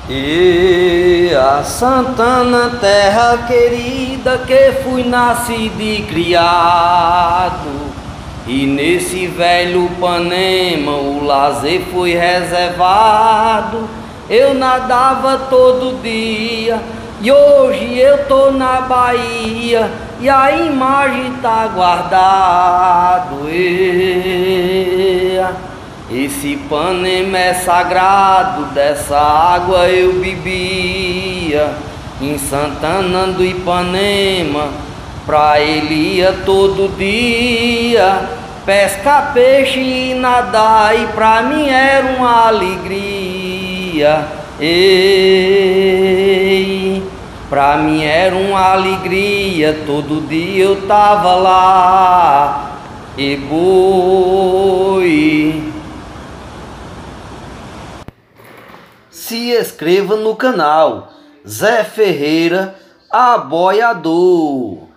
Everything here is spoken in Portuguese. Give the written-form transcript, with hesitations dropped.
E a Santana, terra querida, que fui nascido e criado, e nesse velho Panema o lazer foi reservado. Eu nadava todo dia e hoje eu tô na Bahia e a imagem tá guardado. Esse Panema é sagrado, dessa água eu bebia em Santana do Ipanema, pra ele ia todo dia pescar peixe e nadar, e pra mim era uma alegria. Ei, pra mim era uma alegria, todo dia eu tava lá. E boi. Se inscreva no canal Zé Ferreira Aboiador.